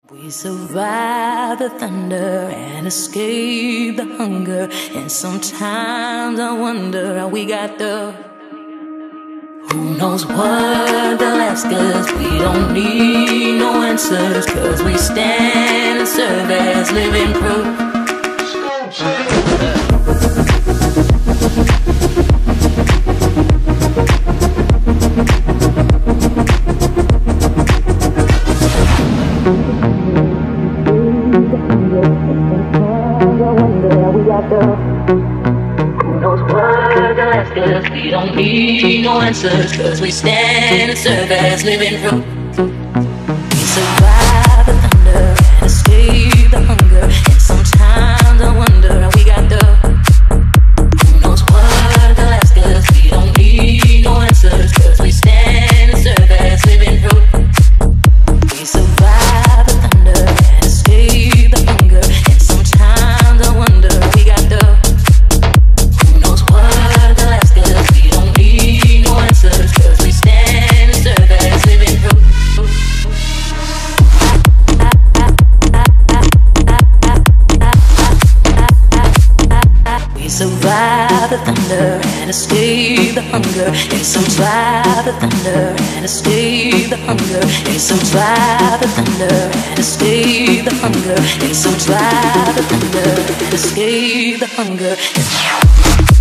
We survive the thunder and escape the hunger. And sometimes I wonder how we got there. Who knows what they'll ask us? We don't need no answers, 'cause we stand and serve as living proof. Who knows what they'll ask us? We don't need no answers, 'cause we stand and serve as living proof. We survive the thunder and escape the hunger. And sometimes I wonder how we got there. Who knows what they'll ask us? We don't need no answers, 'cause we stand and serve as living proof. We survive the thunder and escape the hunger. And sometimes I wonder how we got there. Who knows what they'll ask us? We don't need no answers, 'cause we stand and serve as living proof. We survive the thunder and escape the hunger. They survive the thunder and escape the hunger. They survive the thunder and escape the hunger. They survive the thunder and escape the hunger.